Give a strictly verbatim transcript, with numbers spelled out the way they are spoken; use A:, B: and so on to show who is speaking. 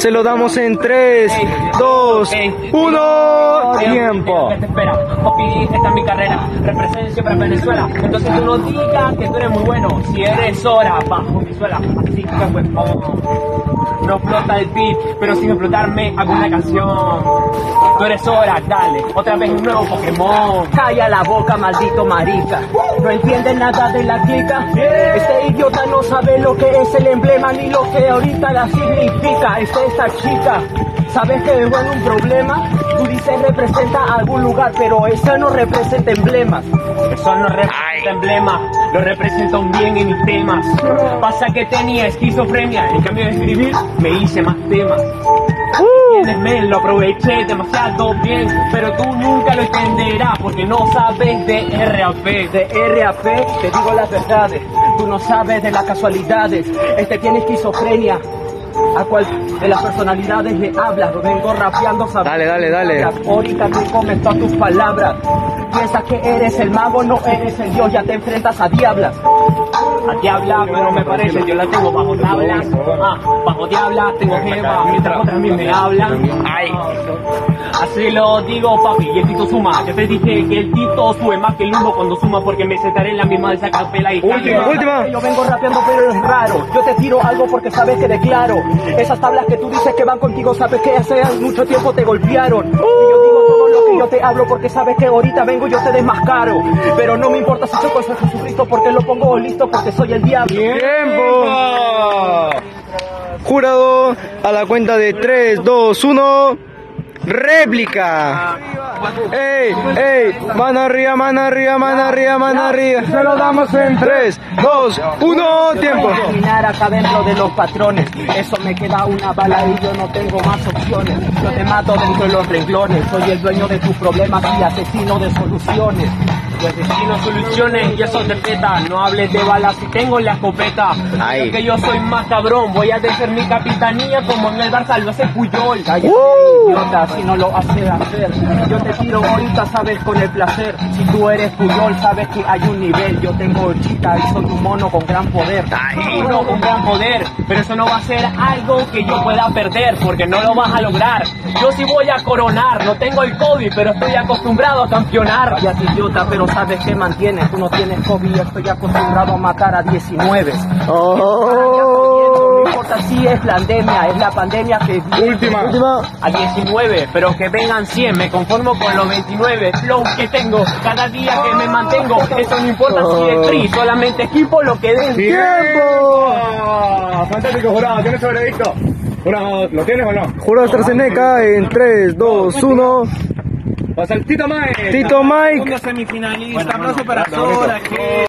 A: Se lo damos en tres, dos, uno. Tiempo.
B: ¿Qué te espera? Papi, esta es mi carrera. Represento siempre a Venezuela. Entonces tú no digas que tú eres muy bueno. Si eres hora, bajo mi suela. Así que huevón. No explota el beat, pero sin explotarme hago una canción. Tú eres hora, dale, otra vez un nuevo Pokémon.
C: Calla la boca, maldito marica. No entiende nada de la clica. Este idiota no sabe lo que es el emblema ni lo que ahorita la significa. Es esta chica. ¿Sabes que vengo en un problema? Tú dices representa algún lugar, pero eso no representa emblemas.
B: Eso no representa emblemas, lo represento bien en mis temas. Pasa que tenía esquizofrenia, en cambio de escribir me hice más temas. Tienes men, lo aproveché demasiado bien, pero tú nunca lo entenderás porque no sabes de R A P.
C: De R A P te digo las verdades, tú no sabes de las casualidades. Este tiene esquizofrenia. ¿A cuál de las personalidades le hablas? Lo vengo rapeando, ¿sabes?
A: Dale, dale, dale.
C: Ahorita tú comes todas tus palabras. Piensas que eres el mago, no eres el dios, ya te enfrentas a diablas.
B: A diabla, pero me parece, yo la tengo bajo tablas. Ah, bajo diabla, tengo jeva, mientras otras a mí me hablan. Ay, así lo digo, papi, y el Tito suma. Yo te dije que el Tito sube más que el humo cuando suma, porque me sentaré en la misma de esa capela y
A: Última, última.
C: Yo vengo rapeando, pero es raro. Yo te tiro algo porque sabes que declaro. Esas tablas que tú dices que van contigo, sabes que hace mucho tiempo te golpearon. Y yo digo todo lo que yo te hablo porque sabes que ahorita vengo y yo te desmascaro. Pero no me importa si soy con Jesucristo porque lo pongo listo porque soy el diablo.
A: Tiempo. Jurado, a la cuenta de tres, dos, uno. Réplica. Ey, ey, mano arriba, mano arriba, mano arriba, mano arriba. Se lo damos en tres, dos, uno, tiempo.
C: Terminar acá dentro de los patrones. Eso me queda una bala y yo no tengo más opciones. Yo te mato dentro de los renglones. Soy el dueño de tus problemas y asesino de soluciones.
B: Yo asesino soluciones y eso te peta. No hables de balas si tengo la escopeta. Creo que yo soy más cabrón. Voy a hacer mi capitanía como en el Barça lo hace Puyol.
C: Cállate, idiota, si no lo hace hacer. Yo te tiro ahorita, sabes, con el placer. Si tú eres Puyol, sabes que hay un nivel. Yo tengo chita y soy un mono con gran poder.
B: Uno con gran poder, pero eso no va a ser algo que yo pueda perder, porque no lo vas a lograr. Yo sí voy a coronar, no tengo el COVID, pero estoy acostumbrado a campeonar.
C: Ya idiota, pero sabes que mantienes. Tú no tienes COVID, yo estoy acostumbrado a matar a diecinueve.
A: Oh.
C: No importa si es pandemia, es la pandemia que...
A: Última, última.
B: A diecinueve, pero que vengan cien, me conformo con los veintinueve flow que tengo, cada día que me mantengo, eso no importa si es free, solamente equipo lo que den.
A: ¡Tiempo!
D: Fantástico, jurado, ¿tienes el veredicto? Jurado, ¿lo tienes o no?
A: Jurado AstraZeneca en tres, dos, uno.
D: Pasa el Tito Mike.
A: Tito Mike.
B: Segundo semifinalista, aplauso para Sora.